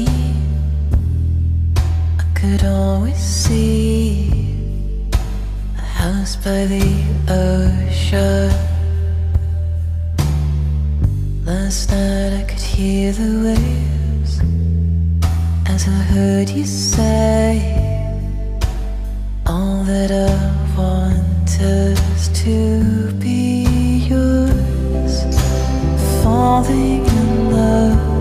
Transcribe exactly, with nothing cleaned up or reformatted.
me, I could always see a house by the ocean. Last night I could hear the waves as I heard you say, all that I want is to be yours. Falling in love